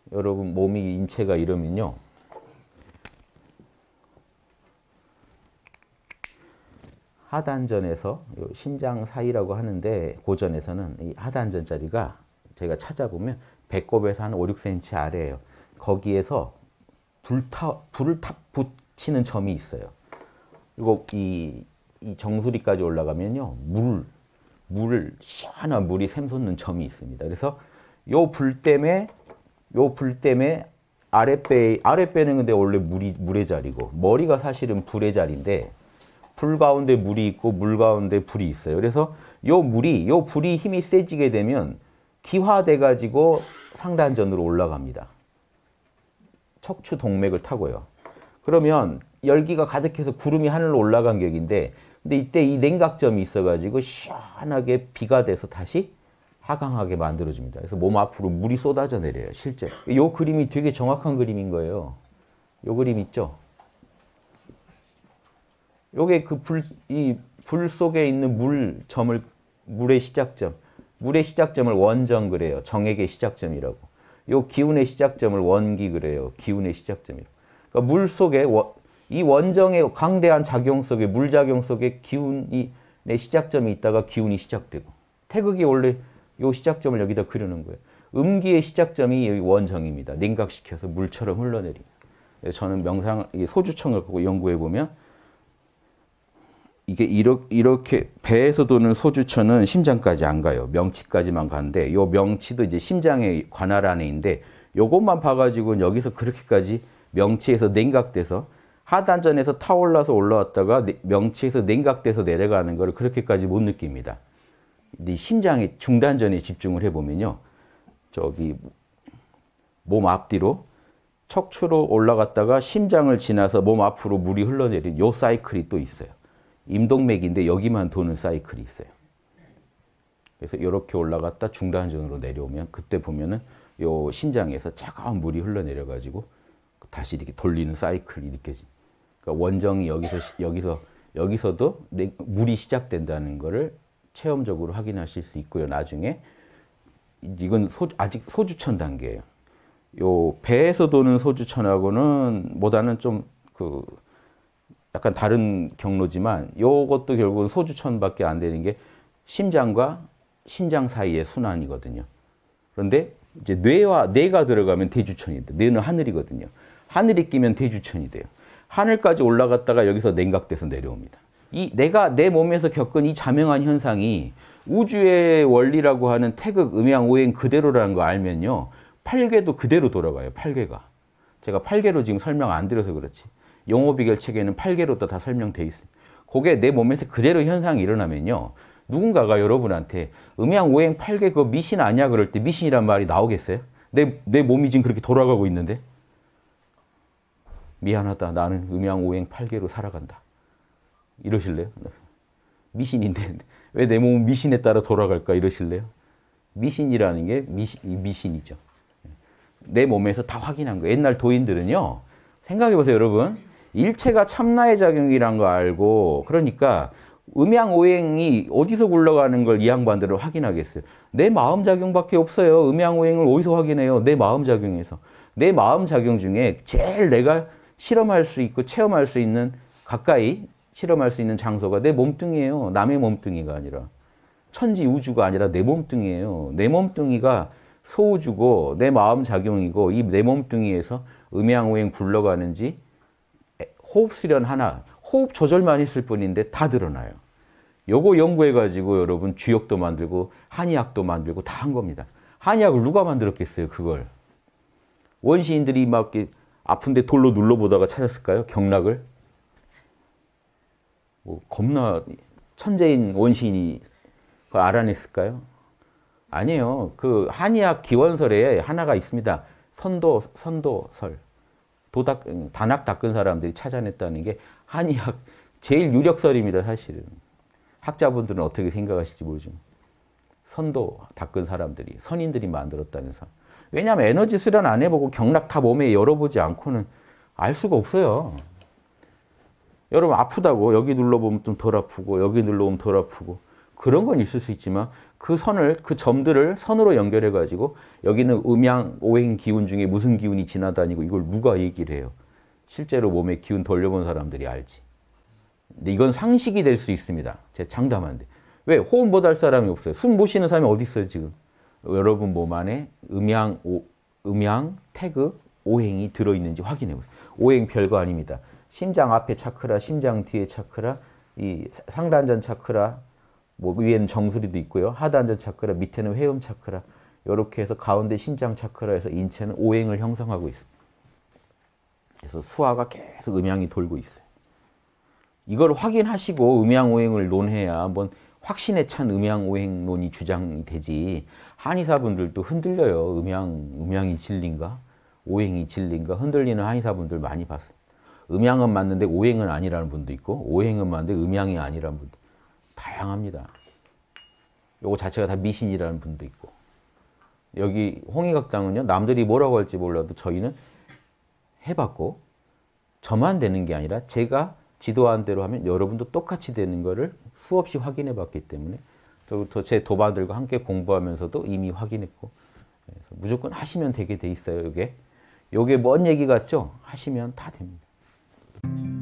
여러분 몸이 인체가 이러면요. 하단전에서 신장 사이라고 하는데 고전에서는 이 하단전 자리가 제가 찾아보면 배꼽에서 한 5, 6cm 아래예요. 거기에서 불을 탁 붙이는 점이 있어요. 그리고 이 정수리까지 올라가면요. 시원한 물이 샘솟는 점이 있습니다. 그래서 요 불 때문에 아랫배는 근데 원래 물의 자리고 머리가 사실은 불의 자리인데 불 가운데 물이 있고 물 가운데 불이 있어요. 그래서 요 불이 힘이 세지게 되면 기화돼 가지고 상단전으로 올라갑니다. 척추 동맥을 타고요. 그러면 열기가 가득해서 구름이 하늘로 올라간 격인데 근데 이때 이 냉각점이 있어가지고 시원하게 비가 돼서 다시 하강하게 만들어줍니다. 그래서 몸 앞으로 물이 쏟아져 내려요. 실제. 이 그림이 되게 정확한 그림인 거예요. 이 그림 있죠? 요게 이 불 속에 있는 물의 시작점을 원정 그래요. 정액의 시작점이라고. 요 기운의 시작점을 원기 그래요. 기운의 시작점이라고. 그러니까 물 속에 이 원정의 강대한 작용 속에 물작용 속에 기운의 시작점이 있다가 기운이 시작되고 태극이 원래 요 시작점을 여기다 그려놓은 거예요. 음기의 시작점이 여기 원정입니다. 냉각시켜서 물처럼 흘러내립니다. 저는 소주청을 연구해 보면 이게 이렇게 배에서 도는 소주천은 심장까지 안 가요. 명치까지만 가는데 요 명치도 이제 심장의 관할 안에 있는데 요것만 봐가지고 여기서 그렇게까지 명치에서 냉각돼서 하단전에서 타올라서 올라왔다가 명치에서 냉각돼서 내려가는 걸 그렇게까지 못 느낍니다. 근데 심장의 중단전에 집중을 해보면요. 저기 몸 앞뒤로 척추로 올라갔다가 심장을 지나서 몸 앞으로 물이 흘러내린 요 사이클이 또 있어요. 임동맥인데 여기만 도는 사이클이 있어요. 그래서 이렇게 올라갔다 중단전으로 내려오면 그때 보면은 요 심장에서 차가운 물이 흘러내려가지고 다시 이렇게 돌리는 사이클이 느껴집니다. 그러니까 원정이 여기서도 물이 시작된다는 것을 체험적으로 확인하실 수 있고요. 나중에 이건 아직 소주천 단계예요. 요 배에서 도는 소주천하고는 보다는 좀 약간 다른 경로지만 요것도 결국은 소주천밖에 안 되는 게 심장과 신장 사이의 순환이거든요. 그런데 이제 뇌가 들어가면 대주천이 돼요. 뇌는 하늘이거든요. 하늘이 끼면 대주천이 돼요. 하늘까지 올라갔다가 여기서 냉각돼서 내려옵니다. 내 몸에서 겪은 이 자명한 현상이 우주의 원리라고 하는 태극, 음양, 오행 그대로라는 거 알면요. 8궤도 그대로 돌아가요. 8궤가. 제가 8궤로 지금 설명 안 드려서 그렇지. 용어비결 책에는 8궤로도 다 설명되어 있습니다. 그게 내 몸에서 그대로 현상이 일어나면요. 누군가가 여러분한테 음양, 오행, 8궤 그거 미신 아니야? 그럴 때 미신이란 말이 나오겠어요? 내 몸이 지금 그렇게 돌아가고 있는데? 미안하다. 나는 음양, 오행, 8궤로 살아간다. 이러실래요? 미신인데 왜 내 몸은 미신에 따라 돌아갈까? 이러실래요? 미신이라는 게 미신이죠. 내 몸에서 다 확인한 거예요. 옛날 도인들은요. 생각해보세요, 여러분. 일체가 참나의 작용이란 거 알고 그러니까 음양오행이 어디서 굴러가는 걸 이 양반들은 확인하겠어요. 내 마음작용밖에 없어요. 음양오행을 어디서 확인해요? 내 마음작용에서. 내 마음작용 중에 제일 내가 실험할 수 있고 체험할 수 있는 가까이 실험할 수 있는 장소가 내 몸뚱이에요. 남의 몸뚱이가 아니라. 천지 우주가 아니라 내 몸뚱이에요. 내 몸뚱이가 소우주고 내 마음작용이고 이 내 몸뚱이에서 음양오행 굴러가는지 호흡 수련 하나, 호흡 조절만 했을 뿐인데 다 드러나요. 요거 연구해가지고 여러분 주역도 만들고 한의학도 만들고 다 한 겁니다. 한의학을 누가 만들었겠어요, 그걸? 원시인들이 막 아픈데 돌로 눌러보다가 찾았을까요? 경락을? 겁나 천재인 원시인이 그걸 알아냈을까요? 아니에요. 그 한의학 기원설에 하나가 있습니다. 선도설. 단학 닦은 사람들이 찾아냈다는 게 한의학 제일 유력설입니다, 사실은. 학자분들은 어떻게 생각하실지 모르지만. 선도 닦은 사람들이, 선인들이 만들었다면서. 왜냐하면 에너지 수련 안 해보고 경락 다 몸에 열어보지 않고는 알 수가 없어요. 여러분 아프다고 여기 눌러보면 좀 덜 아프고 여기 눌러보면 덜 아프고 그런 건 있을 수 있지만 그 선을, 그 점들을 선으로 연결해 가지고 여기는 음양 오행 기운 중에 무슨 기운이 지나다니고 이걸 누가 얘기를 해요. 실제로 몸에 기운 돌려본 사람들이 알지. 근데 이건 상식이 될 수 있습니다. 제가 장담한데. 왜? 호흡 못 할 사람이 없어요. 숨 못 쉬는 사람이 어디 있어요, 지금? 여러분 몸 안에 음양, 태극, 오행이 들어있는지 확인해 보세요. 오행 별거 아닙니다. 심장 앞에 차크라, 심장 뒤에 차크라, 이 상단전 차크라, 뭐 위에는 정수리도 있고요. 하단전 차크라, 밑에는 회음 차크라. 이렇게 해서 가운데 심장 차크라에서 인체는 오행을 형성하고 있습니다. 그래서 수화가 계속 음양이 돌고 있어요. 이걸 확인하시고 음양오행을 논해야 한번 확신에 찬 음양오행론이 주장이 되지. 한의사분들도 흔들려요. 음양이 진리인가? 오행이 진리인가? 흔들리는 한의사분들 많이 봤어요. 음양은 맞는데 오행은 아니라는 분도 있고, 오행은 맞는데 음양이 아니라는 분도 다양합니다. 요거 자체가 다 미신이라는 분도 있고. 여기 홍익학당은요, 남들이 뭐라고 할지 몰라도 저희는 해봤고, 저만 되는 게 아니라 제가 지도한 대로 하면 여러분도 똑같이 되는 거를 수없이 확인해 봤기 때문에 또 제 도반들과 함께 공부하면서도 이미 확인했고, 그래서 무조건 하시면 되게 돼 있어요. 요게 먼 얘기 같죠? 하시면 다 됩니다.